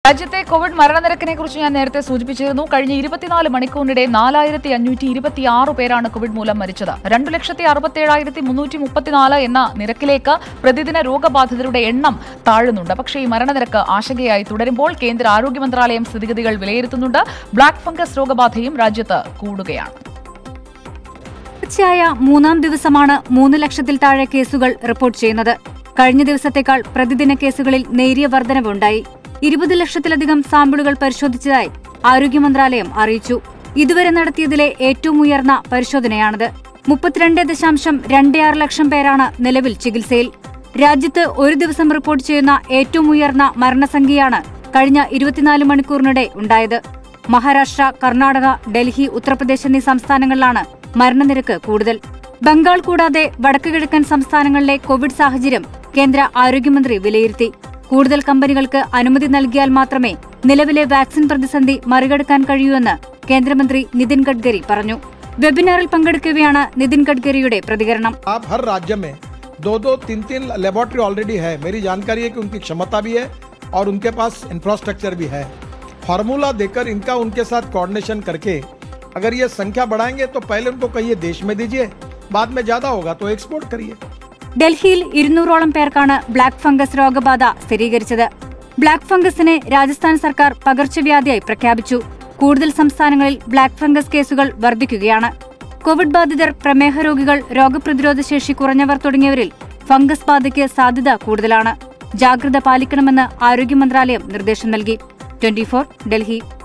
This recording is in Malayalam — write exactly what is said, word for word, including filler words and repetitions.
രാജ്യത്തെ കോവിഡ് മരണനിരക്കിനെ കുറിച്ച് ഞാൻ നേരത്തെ സൂചിപ്പിച്ചിരുന്നു. കഴിഞ്ഞ ഇരുപത്തിനാല് മണിക്കൂറിനിടെ നാലായിരത്തി അഞ്ഞൂറ്റി ഇരുപത്തിയാറ് പേരാണ് കോവിഡ് മൂലം മരിച്ചത്. രണ്ടു ലക്ഷത്തി അറുപത്തിയേഴായിരത്തി മുന്നൂറ്റി മുപ്പത്തിനാല് എന്ന നിരക്കിലേക്ക് പ്രതിദിന രോഗബാധിതരുടെ എണ്ണം താഴുന്നുണ്ട്. പക്ഷേ ഈ മരണനിരക്ക് ആശങ്കയായി തുടരുമ്പോൾ കേന്ദ്ര ആരോഗ്യ മന്ത്രാലയം സ്ഥിതിഗതികൾ വിലയിരുത്തുന്നുണ്ട്. ബ്ലാക്ക് ഫംഗസ് രോഗബാധയും രാജ്യത്ത് കൂടുകയാണ്. തുടർച്ചയായ മൂന്നാം ദിവസമാണ് മൂന്ന് ലക്ഷത്തിൽ താഴെ കേസുകൾ റിപ്പോർട്ട് ചെയ്യുന്നത്. കഴിഞ്ഞ ദിവസത്തേക്കാൾ പ്രതിദിന കേസുകളിൽ നേരിയ വർധനവുണ്ടായി. ഇരുപത് ലക്ഷത്തിലധികം സാമ്പിളുകൾ പരിശോധിച്ചതായി ആരോഗ്യ മന്ത്രാലയം അറിയിച്ചു. ഇതുവരെ നടത്തിയതിലെ ഏറ്റവും ഉയർന്ന പരിശോധനയാണിത്. മുപ്പത്തിരണ്ട് ദശാംശം രണ്ട് ആറ് ലക്ഷം പേരാണ് നിലവിൽ ചികിത്സയിൽ. രാജ്യത്ത് ഒരു ദിവസം റിപ്പോർട്ട് ചെയ്യുന്ന ഏറ്റവും ഉയർന്ന മരണസംഖ്യയാണ് കഴിഞ്ഞ ഇരുപത്തിനാല് മണിക്കൂറിനിടെ ഉണ്ടായത്. മഹാരാഷ്ട്ര, കർണാടക, ഡൽഹി, ഉത്തർപ്രദേശ് എന്നീ സംസ്ഥാനങ്ങളിലാണ് മരണനിരക്ക് കൂടുതൽ. ബംഗാൾ കൂടാതെ വടക്കു കിഴക്കൻ സംസ്ഥാനങ്ങളിലെ കോവിഡ് സാഹചര്യം കേന്ദ്ര ആരോഗ്യമന്ത്രി വിലയിരുത്തി. കൂടുതൽ കമ്പനികൾക്ക് അനുമതി നൽകിയാൽ മാത്രമേ നിലവിലെ വാക്സിൻ പ്രതിസന്ധി മറികടക്കാൻ കഴിയൂവെന്ന് കേന്ദ്രമന്ത്രി നിതിൻ ഗഡ്കരി പറഞ്ഞു. വെബിനാറിൽ പങ്കെടുക്കവെയാണ് നിതിൻ ഗഡ്കരിയുടെ പ്രതികരണം. हर राज्य में दो दो तीन तीन लेबोरेटरी ऑलरेडी है. मेरी जानकारी है कि उनकी क्षमता भी है और उनके पास इंफ्रास्ट्रक्चर भी है. फार्मूला देकर इनका उनके साथ कोऑर्डिनेशन करके अगर ये संख्या बढ़ाएंगे तो पहले उनको कहिए देश में दीजिए, बाद में ज्यादा होगा तो एक्सपोर्ट करिए. ഡൽഹിയിൽ ഇരുന്നൂറോളം പേർക്കാണ് ബ്ലാക്ക് ഫംഗസ് രോഗബാധ സ്ഥിരീകരിച്ചത്. ബ്ലാക്ക് ഫംഗസിനെ രാജസ്ഥാൻ സർക്കാർ പകർച്ചവ്യാധിയായി പ്രഖ്യാപിച്ചു. കൂടുതൽ സംസ്ഥാനങ്ങളിൽ ബ്ലാക്ക് ഫംഗസ് കേസുകൾ വർദ്ധിക്കുകയാണ്. കോവിഡ് ബാധിതർ, പ്രമേഹ രോഗികൾ, രോഗപ്രതിരോധ ശേഷി കുറഞ്ഞവർ തുടങ്ങിയവരിൽ ഫംഗസ് ബാധയ്ക്ക് സാധ്യത കൂടുതലാണ്. ജാഗ്രത പാലിക്കണമെന്ന് ആരോഗ്യ മന്ത്രാലയം നിർദ്ദേശം നൽകി. Twenty four Delhi.